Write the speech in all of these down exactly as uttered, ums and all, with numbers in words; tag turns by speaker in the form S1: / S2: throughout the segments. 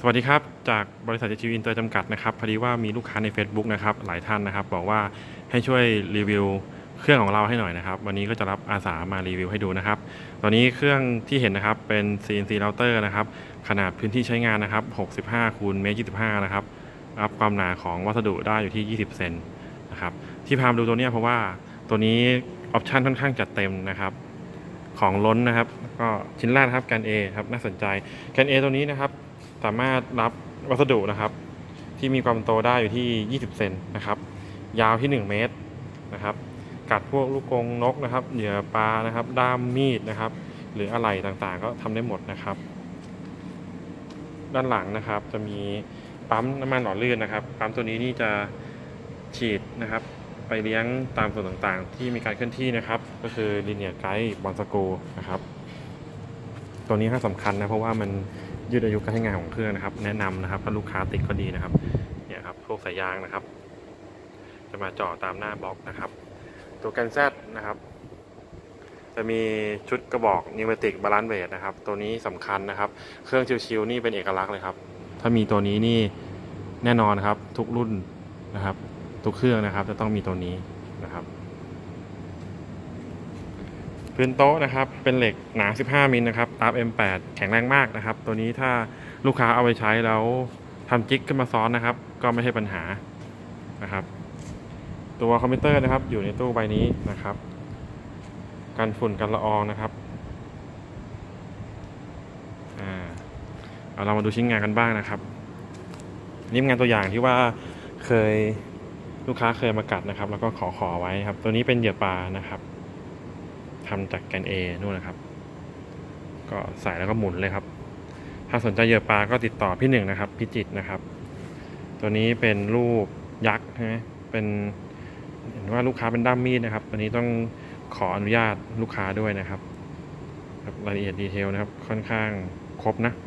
S1: สวัสดีครับจากบริษัท เจ ที วี อินเตอร์จำกัดนะครับพอดีว่ามีลูกค้าใน Facebook นะครับหลายท่านนะครับบอกว่าให้ช่วยรีวิวเครื่องของเราให้หน่อยนะครับวันนี้ก็จะรับอาสามารีวิวให้ดูนะครับตอนนี้เครื่องที่เห็นนะครับเป็น ซี เอ็น ซี Router นะครับขนาดพื้นที่ใช้งานนะครับหกสิบห้าคูณเมตรยี่สิบห้านะครับรับความหนาของวัสดุได้อยู่ที่ยี่สิบเซนนะครับที่พามาดูตัวนี้เพราะว่าตัวนี้ออปชันค่อนข้างจัดเต็มนะครับของล้นนะครับก็ชิ้นแรกครับแกน A ครับน่าสนใจแกน A ตัวนี้นะครับสามารถรับวัสดุนะครับที่มีความโตได้อยู่ที่ยี่สิบเซนนะครับยาวที่หนึ่งเมตรนะครับกัดพวกลูกกรงนกนะครับเหยื่อปลานะครับด้ามมีดนะครับหรืออะไหล่ต่างๆก็ทำได้หมดนะครับด้านหลังนะครับจะมีปั๊มน้ำมันหล่อลื่นนะครับปั๊มตัวนี้นี่จะฉีดนะครับไปเลี้ยงตามส่วนต่างๆที่มีการเคลื่อนที่นะครับก็คือลิเนียร์ไกด์บอลสกูนะครับตัวนี้ค่อนสำคัญนะเพราะว่ามันยืดอายุการใช้งานของเครื่องนะครับแนะนำนะครับถ้าลูกค้าติดก็ดีนะครับเนี่ยครับพวกสายยางนะครับจะมาจ่อตามหน้าบล็อกนะครับตัวแกนแซดนะครับจะมีชุดกระบอกนิวเมติกบาลานซ์เวทนะครับตัวนี้สำคัญนะครับเครื่องชิวๆนี่เป็นเอกลักษณ์เลยครับถ้ามีตัวนี้นี่แน่นอนครับทุกรุ่นนะครับทุกเครื่องนะครับจะต้องมีตัวนี้นะครับพื้นโต๊ะนะครับเป็นเหล็กหนาสิบห้ามิลนะครับตับ เอ็ม แปด แข็งแรงมากนะครับตัวนี้ถ้าลูกค้าเอาไปใช้แล้วทำจิ๊กขึ้นมาซ้อนนะครับก็ไม่ใช่ปัญหานะครับตัวคอมพิวเตอร์นะครับอยู่ในตู้ใบนี้นะครับกันฝุ่นกันละอองนะครับอ่าเอาเรามาดูชิ้นงานกันบ้างนะครับนี่เป็นงานตัวอย่างที่ว่าเคยลูกค้าเคยมากัดนะครับแล้วก็ขอขอไว้ครับตัวนี้เป็นเหยื่อปลานะครับทำจากแกน A นู่นนะครับก็ใส่แล้วก็หมุนเลยครับถ้าสนใจเหยื่อปลาก็ติดต่อพี่หนึ่งนะครับพิจิตรนะครับตัวนี้เป็นรูปยักษ์ใช่ไหมเป็นเห็นว่าลูกค้าเป็นด้ามมีดนะครับตัวนี้ต้องขออนุญาตลูกค้าด้วยนะครับรายละเอียดดีเทลนะครับค่อนข้างครบนะ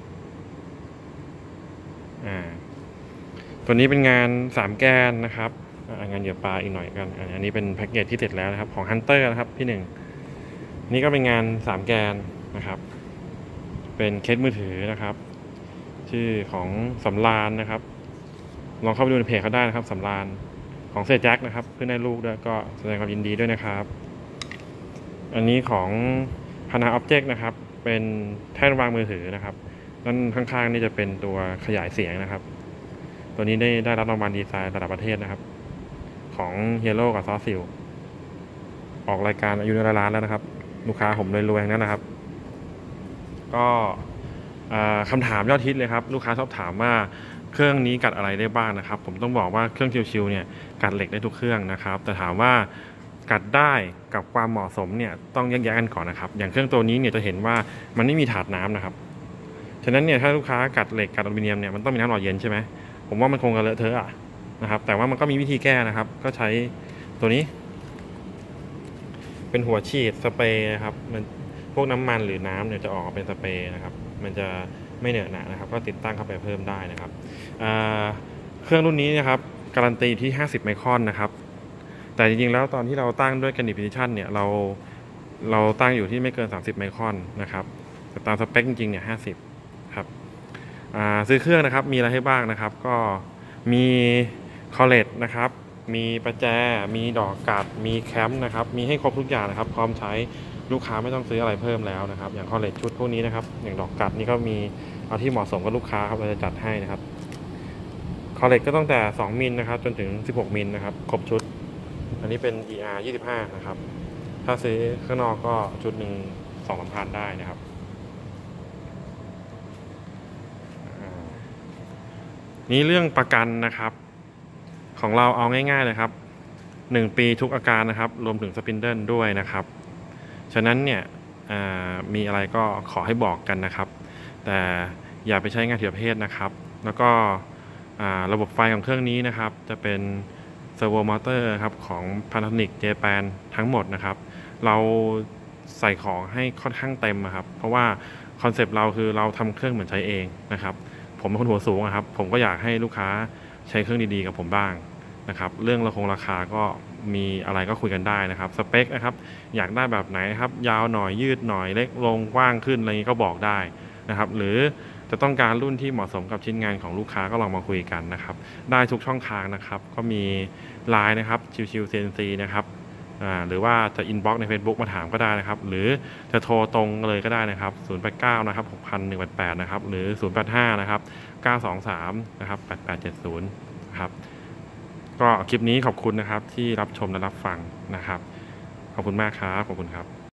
S1: อ่าตัวนี้เป็นงานสามแกนนะครับงานเหยื่อปลาอีกหน่อยกันอันนี้เป็นแพ็กเกจที่เสร็จแล้วนะครับของ Hunter นะครับพี่หนึ่งนี่ก็เป็นงานสามแกนนะครับเป็นเคสมือถือนะครับชื่อของสำราญนะครับลองเข้าไปดูในเพจเขาได้นะครับสำราญของเซแจ็คนะครับเพื่อนได้ลูกด้วยก็แสดงความยินดีด้วยนะครับอันนี้ของพานาออบเจกต์นะครับเป็นแท่นวางมือถือนะครับด้านข้างๆนี่จะเป็นตัวขยายเสียงนะครับตัวนี้ได้ได้รับรางวัลดีไซน์ระดับประเทศนะครับของเฮโร่กับซอสซิลออกรายการอายุในร้านแล้วนะครับลูกค้าผมรวยๆนั่นนะครับก็คำถามยอดฮิตเลยครับลูกค้าชอบถามว่าเครื่องนี้กัดอะไรได้บ้างนะครับผมต้องบอกว่าเครื่องชิวๆเนี่ยกัดเหล็กได้ทุกเครื่องนะครับแต่ถามว่ากัดได้กับความเหมาะสมเนี่ยต้องแยกแยะกันก่อนนะครับอย่างเครื่องตัวนี้เนี่ยจะเห็นว่ามันไม่มีถาดน้ำนะครับฉะนั้นเนี่ยถ้าลูกค้ากัดเหล็กกัดอลูมิเนียมเนี่ยมันต้องมีน้ำหล่อเย็นใช่ไหมผมว่ามันคงจะเลอะเทอะอะนะครับแต่ว่ามันก็มีวิธีแก้นะครับก็ใช้ตัวนี้เป็นหัวฉีดสเปรย์นะครับมันพวกน้ำมันหรือน้ำเนี่ยจะออกเป็นสเปรย์นะครับมันจะไม่เหนอะหนะนะครับก็ติดตั้งเข้าไปเพิ่มได้นะครับเครื่องรุ่นนี้นะครับการันตีที่ห้าสิบไมครอนนะครับแต่จริงๆแล้วตอนที่เราตั้งด้วย Candid Precision เนี่ยเราเราตั้งอยู่ที่ไม่เกินสามสิบไมครอนนะครับแต่ตามสเปคจริงๆเนี่ยห้าสิบครับซื้อเครื่องนะครับมีอะไรให้บ้างนะครับก็มีคอลเลจนะครับมีประแจมีดอกกัดมีแคมป์นะครับมีให้ครบทุกอย่างนะครับพร้อมใช้ลูกค้าไม่ต้องซื้ออะไรเพิ่มแล้วนะครับอย่างคอลเลจชุดพวกนี้นะครับอย่างดอกกัดนี่ก็มีเอาที่เหมาะสมกับลูกค้าครับเราจะจัดให้นะครับคอลเลจก็ตั้งแต่สองมิลนะครับจนถึงสิบหกมิลนะครับครบชุดอันนี้เป็น อี อาร์ ยี่สิบห้านะครับถ้าซื้อข้างนอกก็ชุดหนึ่ง สองสามพันได้นะครับนี่เรื่องประกันนะครับของเราเอาง่ายๆเลยครับหนึ่งปีทุกอาการนะครับรวมถึงสปินเดิลด้วยนะครับฉะนั้นเนี่ยมีอะไรก็ขอให้บอกกันนะครับแต่อย่าไปใช้งานผิดประเภทนะครับแล้วก็ระบบไฟของเครื่องนี้นะครับจะเป็นเซอร์โวมอเตอร์ครับของ Panasonic Japan ทั้งหมดนะครับเราใส่ของให้ค่อนข้างเต็มครับเพราะว่าคอนเซปต์เราคือเราทำเครื่องเหมือนใช้เองนะครับผมเป็นคนหัวสูงครับผมก็อยากให้ลูกค้าใช้เครื่องดีๆกับผมบ้างนะครับเรื่องราคงราคาก็มีอะไรก็คุยกันได้นะครับสเปคนะครับอยากได้แบบไหนครับยาวหน่อยยืดหน่อยเล็กลงกว้างขึ้นอะไรนี้ก็บอกได้นะครับหรือจะต้องการรุ่นที่เหมาะสมกับชิ้นงานของลูกค้าก็ลองมาคุยกันนะครับได้ทุกช่องทางนะครับก็มี ไลน์ นะครับชิวๆ ซี เอ็น ซี นะครับอ่าหรือว่าจะอินบ็อกซ์ใน Facebook มาถามก็ได้นะครับหรือจะโทรตรงเลยก็ได้นะครับศูนย์ แปด เก้า นะครับ หกพันหนึ่งร้อยแปดสิบแปด นะครับหรือ ศูนย์ แปด ห้า นะครับ เก้า สอง สาม นะครับ แปด แปด เจ็ด ศูนย์ นะครับก็คลิปนี้ขอบคุณนะครับที่รับชมและรับฟังนะครับขอบคุณมากครับขอบคุณครับ